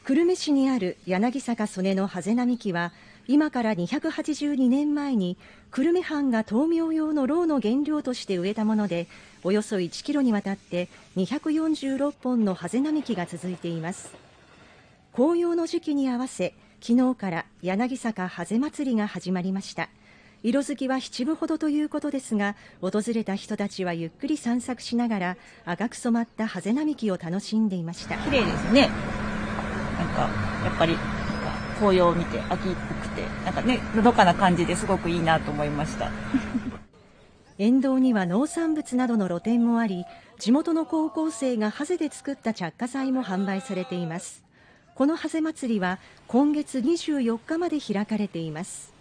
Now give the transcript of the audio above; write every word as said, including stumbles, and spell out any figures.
久留米市にある柳坂曽根のハゼ並木は今からにひゃくはちじゅうにねんまえに久留米藩が豆苗用のろうの原料として植えたもので、およそいちキロにわたってにひゃくよんじゅうろっぽんのハゼ並木が続いています。紅葉の時期に合わせ、昨日から柳坂ハゼ祭りが始まりました。色づきは七分ほどということですが、訪れた人たちはゆっくり散策しながら赤く染まったハゼ並木を楽しんでいました。 綺麗ですね。なんかやっぱり紅葉を見て秋っぽくて、なんかね、のどかな感じですごくいいなと思いました。 沿道には農産物などの露店もあり、地元の高校生がハゼで作った着火剤も販売されています。このハゼ祭りは今月にじゅうよっかまで開かれています。